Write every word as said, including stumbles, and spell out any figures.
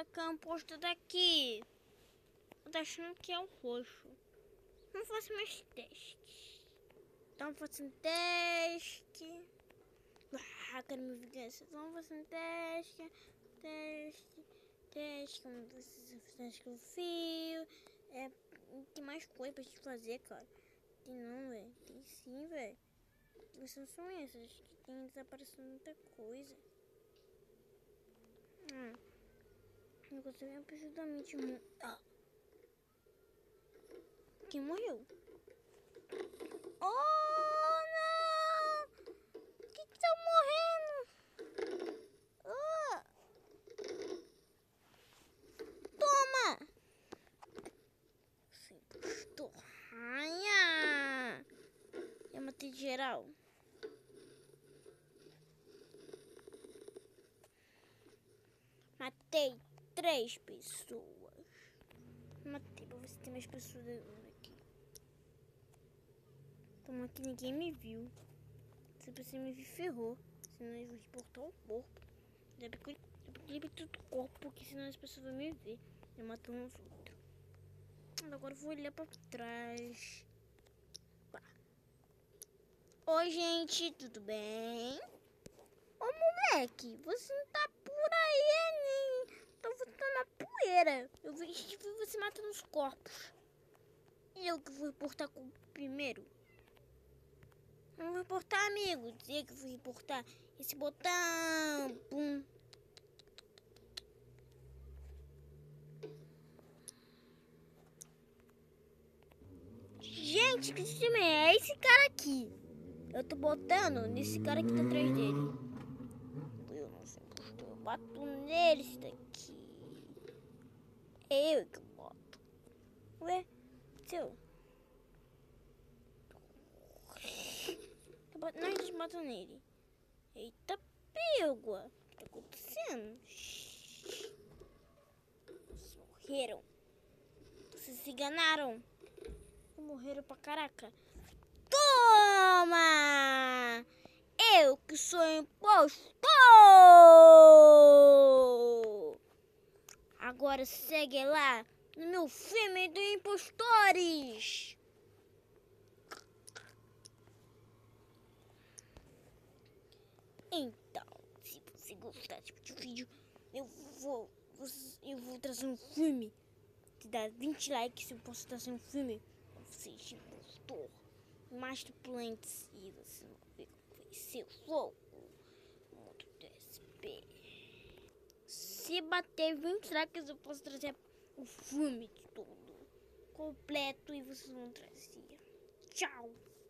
caraca, um posto daqui. Eu tô achando que é o roxo. Vamos fazer mais testes. Então fazendo teste. Ah, quero me vingança. Vamos fazer teste. Teste. Teste. Como vocês teste com fio. É, tem mais coisa pra gente fazer, cara. Tem não, velho. Tem sim, velho. Essas são essas que tem desaparecido muita coisa. Hum. Eu consegui absolutamente muito. Ah. Quem morreu? Oh, não! Que que tá morrendo? Oh. Toma! Sem postor. Raia! Eu matei geral. Matei três pessoas. Matei pra ver se tem mais pessoas aqui. Então aqui ninguém me viu. Se você me viu, ferrou. Senão eu vou reportar o corpo. Já peguei tudo o corpo, porque senão as pessoas vão me ver. Eu matando os outros. Agora eu vou olhar pra trás. Pá. Oi, gente, tudo bem? Ô, moleque, você não tá por aí, nem... Tá voltando na poeira. Eu vi, vi você matando os corpos. Eu que vou reportar com o primeiro. Não vou reportar, amigo. Dizer que vou reportar esse botão. Pum. Gente, que time é esse cara aqui? Eu tô botando nesse cara que tá atrás dele. Eu não sei porque eu bato nele, esse daqui. É eu que boto. Ué, seu. Nós dois matamos nele. Eita, pégua. O que tá acontecendo? Vocês morreram. Vocês se enganaram. Morreram pra caraca. Toma! Eu que sou impostor! Agora segue lá no meu filme do impostores. Então, se você gostar desse tipo de vídeo, eu vou, eu vou trazer um filme que dá vinte likes. Eu posso trazer um filme pra vocês de impostor. Mais tripulantes e você não vê como vai ser o fogo. Mundo do S P. Se bater vinte likes, eu posso trazer o filme de todo completo e vocês vão trazer. Tchau!